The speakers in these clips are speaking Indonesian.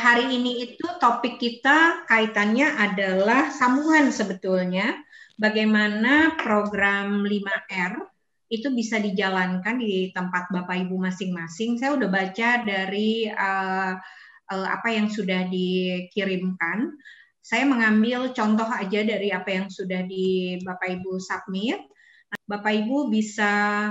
Hari ini itu topik kita kaitannya adalah sambungan sebetulnya bagaimana program 5R itu bisa dijalankan di tempat Bapak Ibu masing-masing. Saya udah baca dari apa yang sudah dikirimkan. Saya mengambil contoh aja dari apa yang sudah di Bapak Ibu submit. Bapak Ibu bisa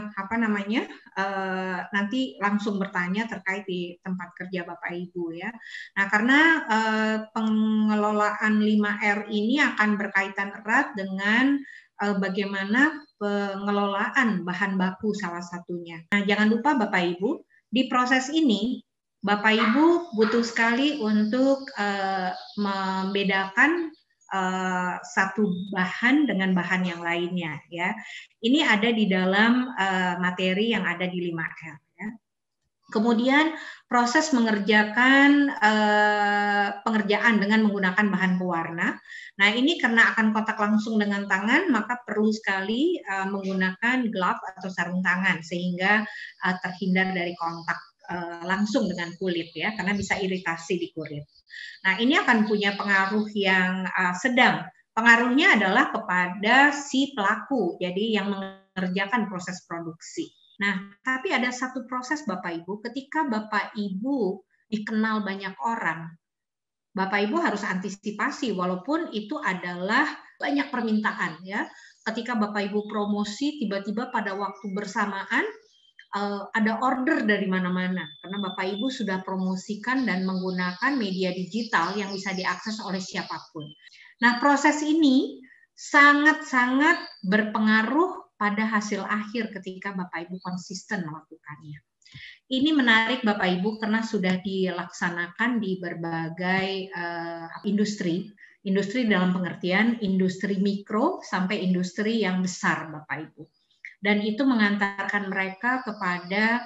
nanti langsung bertanya terkait di tempat kerja Bapak Ibu ya. Nah, karena pengelolaan 5R ini akan berkaitan erat dengan bagaimana pengelolaan bahan baku salah satunya. Nah, jangan lupa Bapak Ibu, di proses ini Bapak Ibu butuh sekali untuk membedakan satu bahan dengan bahan yang lainnya ya. Ini ada di dalam materi yang ada di 5R ya. Kemudian proses mengerjakan pengerjaan dengan menggunakan bahan pewarna. Nah, ini karena akan kontak langsung dengan tangan, maka perlu sekali menggunakan glove atau sarung tangan sehingga terhindar dari kontak langsung dengan kulit ya, karena bisa iritasi di kulit. Nah, ini akan punya pengaruh yang sedang. Pengaruhnya adalah kepada si pelaku, jadi yang mengerjakan proses produksi. Nah, tapi ada satu proses Bapak Ibu, ketika Bapak Ibu dikenal banyak orang, Bapak Ibu harus antisipasi walaupun itu adalah banyak permintaan ya. Ketika Bapak Ibu promosi tiba-tiba pada waktu bersamaan ada order dari mana-mana karena Bapak Ibu sudah promosikan dan menggunakan media digital yang bisa diakses oleh siapapun. Nah, proses ini sangat-sangat berpengaruh pada hasil akhir ketika Bapak Ibu konsisten melakukannya. Ini menarik Bapak Ibu karena sudah dilaksanakan di berbagai industri dalam pengertian industri mikro sampai industri yang besar Bapak Ibu. Dan itu mengantarkan mereka kepada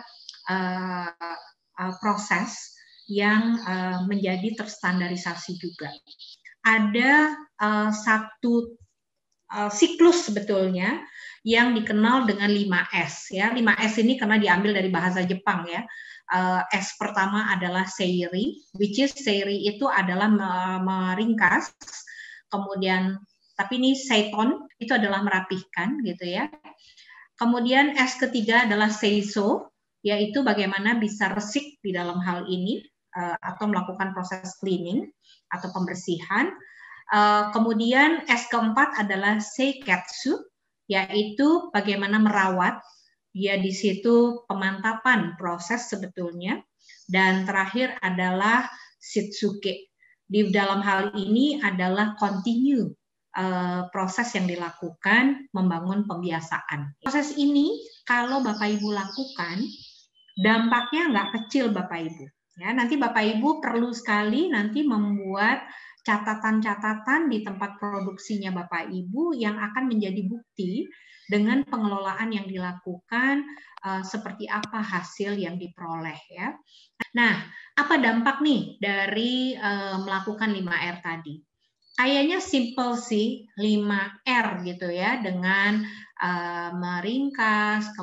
proses yang menjadi terstandarisasi juga. Ada satu siklus sebetulnya yang dikenal dengan 5S ya. 5S ini karena diambil dari bahasa Jepang ya. S pertama adalah seiri, which is seiri itu adalah meringkas, kemudian tapi ini seiton itu adalah merapihkan gitu ya. Kemudian S ketiga adalah seiso, yaitu bagaimana bisa resik di dalam hal ini atau melakukan proses cleaning atau pembersihan. Kemudian S keempat adalah seiketsu, yaitu bagaimana merawat. Ya di situ pemantapan proses sebetulnya. Dan terakhir adalah shitsuke. Di dalam hal ini adalah continue. Proses yang dilakukan membangun pembiasaan. Proses ini kalau Bapak Ibu lakukan, dampaknya nggak kecil Bapak Ibu. Ya, nanti Bapak Ibu perlu sekali nanti membuat catatan-catatan di tempat produksinya Bapak Ibu yang akan menjadi bukti dengan pengelolaan yang dilakukan seperti apa hasil yang diperoleh ya. Nah, apa dampak nih dari melakukan 5R tadi? Kayaknya simple sih 5R gitu ya dengan meringkas,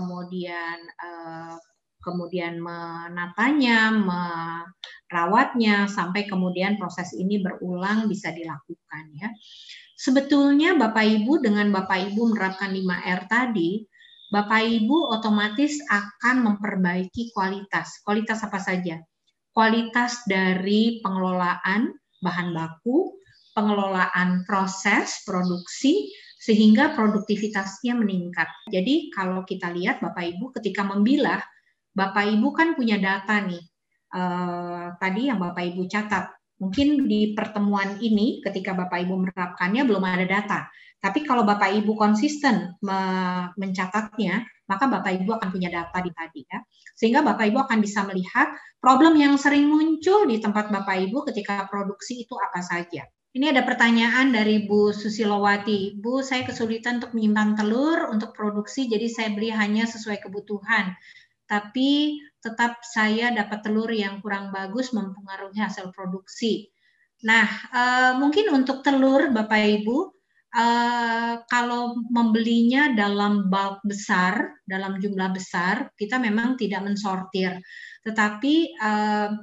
kemudian menatanya, merawatnya sampai kemudian proses ini berulang bisa dilakukan ya. Sebetulnya Bapak Ibu dengan Bapak Ibu menerapkan 5R tadi, Bapak Ibu otomatis akan memperbaiki kualitas. Kualitas apa saja? Kualitas dari pengelolaan bahan baku, pengelolaan proses produksi sehingga produktivitasnya meningkat. Jadi kalau kita lihat Bapak Ibu ketika membilah, Bapak Ibu kan punya data nih. Tadi yang Bapak Ibu catat. Mungkin di pertemuan ini ketika Bapak Ibu menerapkannya belum ada data. Tapi kalau Bapak Ibu konsisten mencatatnya, maka Bapak Ibu akan punya data di tadi ya. Sehingga Bapak Ibu akan bisa melihat problem yang sering muncul di tempat Bapak Ibu ketika produksi itu apa saja. Ini ada pertanyaan dari Bu Susilowati. Bu, saya kesulitan untuk menyimpan telur untuk produksi, jadi saya beli hanya sesuai kebutuhan. Tapi tetap saya dapat telur yang kurang bagus mempengaruhi hasil produksi. Nah, mungkin untuk telur Bapak Ibu, kalau membelinya dalam bulk besar, dalam jumlah besar, kita memang tidak mensortir. Tetapi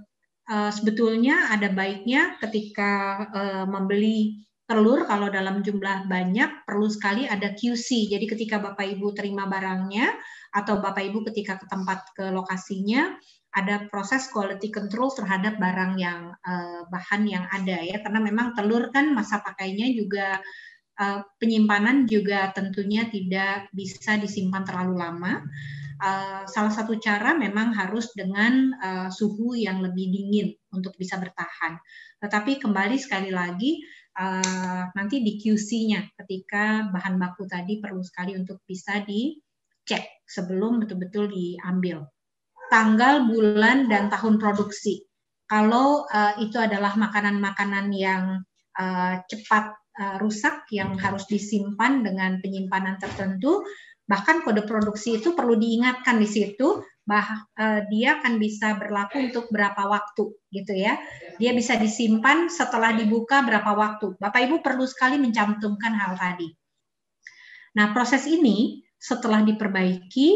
sebetulnya ada baiknya ketika membeli telur, kalau dalam jumlah banyak perlu sekali ada QC. Jadi ketika Bapak Ibu terima barangnya atau Bapak Ibu ketika ke tempat ke lokasinya, ada proses quality control terhadap barang yang bahan yang ada ya, karena memang telur kan masa pakainya juga penyimpanan juga tentunya tidak bisa disimpan terlalu lama. Salah satu cara memang harus dengan suhu yang lebih dingin untuk bisa bertahan. Tetapi kembali sekali lagi nanti di QC-nya ketika bahan baku tadi perlu sekali untuk bisa dicek sebelum betul-betul diambil. Tanggal, bulan, dan tahun produksi. Kalau itu adalah makanan-makanan yang cepat rusak yang harus disimpan dengan penyimpanan tertentu, bahkan kode produksi itu perlu diingatkan di situ, dia akan bisa berlaku untuk berapa waktu gitu ya. Dia bisa disimpan setelah dibuka berapa waktu. Bapak Ibu perlu sekali mencantumkan hal tadi. Nah, proses ini setelah diperbaiki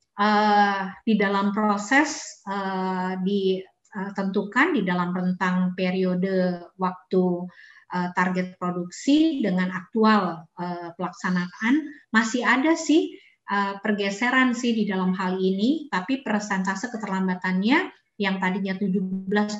di dalam proses ditentukan di dalam rentang periode waktu target produksi dengan aktual pelaksanaan, masih ada sih pergeseran sih di dalam hal ini, tapi persentase keterlambatannya yang tadinya 17,5%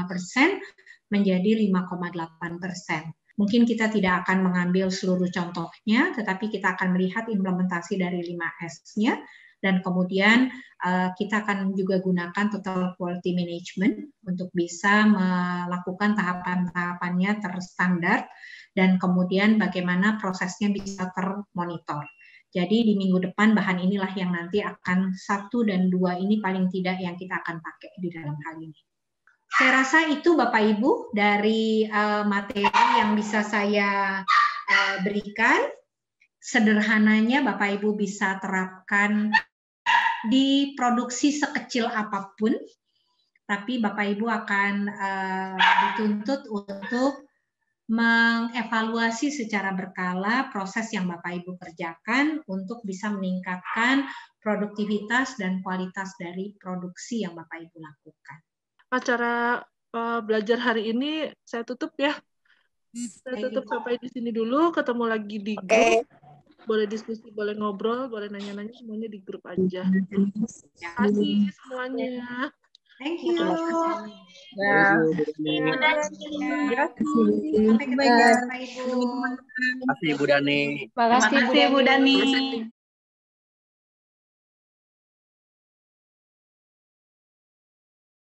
menjadi 5,8%. Mungkin kita tidak akan mengambil seluruh contohnya, tetapi kita akan melihat implementasi dari 5S-nya, dan kemudian kita akan juga gunakan total quality management untuk bisa melakukan tahapan-tahapannya terstandar, dan kemudian bagaimana prosesnya bisa termonitor. Jadi di minggu depan bahan inilah yang nanti akan 1 dan 2 ini paling tidak yang kita akan pakai di dalam hal ini. Saya rasa itu Bapak Ibu dari materi yang bisa saya berikan. Sederhananya Bapak Ibu bisa terapkan di produksi sekecil apapun, tapi Bapak Ibu akan dituntut untuk mengevaluasi secara berkala proses yang Bapak Ibu kerjakan untuk bisa meningkatkan produktivitas dan kualitas dari produksi yang Bapak Ibu lakukan. Acara belajar hari ini saya tutup ya. Saya tutup sampai di sini dulu. Ketemu lagi di grup. Boleh diskusi, boleh ngobrol, boleh nanya-nanya, semuanya di grup aja. Terima kasih semuanya. Thank you. Ya. Sampai ketemu Bapak Ibu. Terima kasih Bu Dani. Terima kasih Bu Dani.